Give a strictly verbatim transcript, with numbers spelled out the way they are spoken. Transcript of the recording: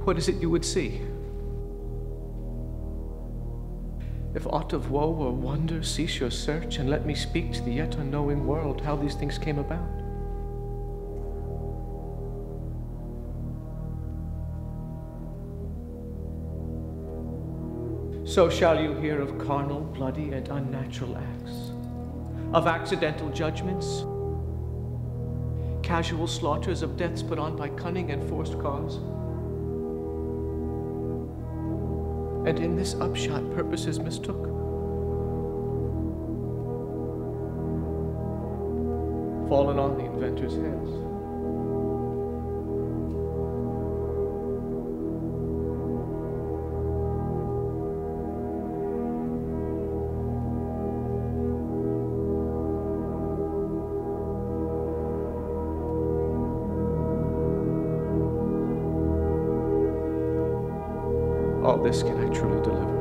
What is it you would see? If aught of woe or wonder, cease your search, and let me speak to the yet unknowing world how these things came about. So shall you hear of carnal, bloody, and unnatural acts, of accidental judgments, casual slaughters, of deaths put on by cunning and forced cause. And in this upshot, purposes mistook. Fallen on the inventors' heads. All this can I truly deliver.